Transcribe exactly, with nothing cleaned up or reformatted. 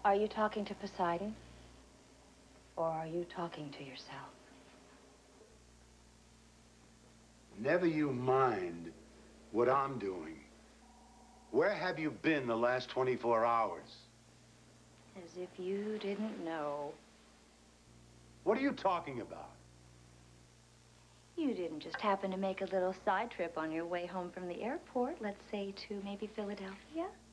Are you talking to Poseidon? Or are you talking to yourself? Never you mind what I'm doing. Where have you been the last twenty-four hours? As if you didn't know. What are you talking about? You didn't just happen to make a little side trip on your way home from the airport, let's say to maybe Philadelphia?